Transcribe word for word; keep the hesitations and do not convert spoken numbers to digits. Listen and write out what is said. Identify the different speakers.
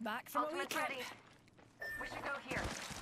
Speaker 1: Back from a wee
Speaker 2: Ultimate's
Speaker 1: trip.
Speaker 2: ready. We should go here.